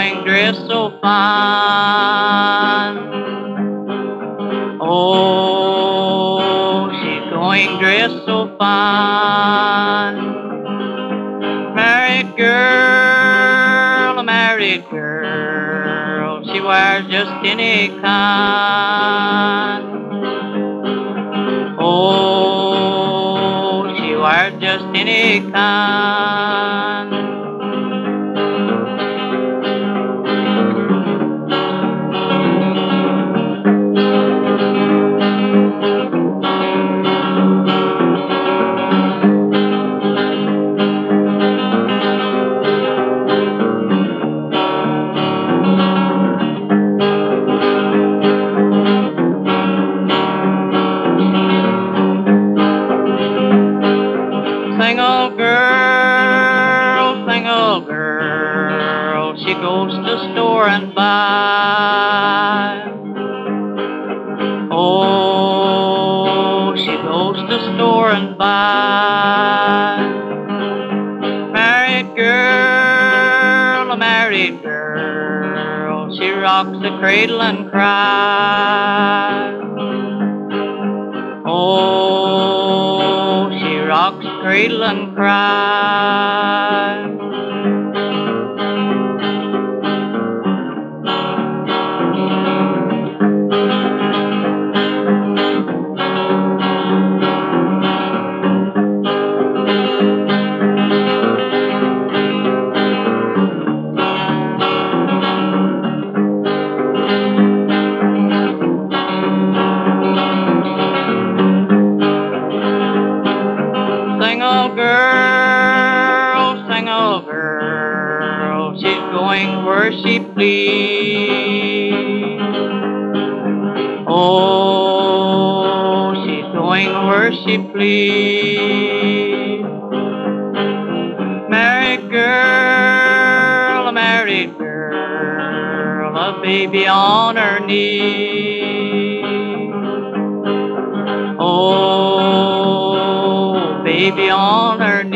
going dressed so fine. Oh, she's going dressed so fine. Married girl, a married girl, she wears just any kind. Oh, she wears just any kind. Single girl, she goes to the store and buy. Oh, she goes to the store and buy. Married girl, a married girl, she rocks the cradle and cries. Oh, she rocks the cradle and cries. Single girl, she's going where she please. Oh, she's going where she please. Married girl, a married girl, a baby on her knee. Oh, baby on her knee.